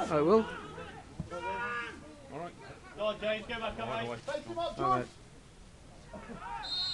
I will. All right. Go on, James, go back up, mate. Right, Take him up, All right. John.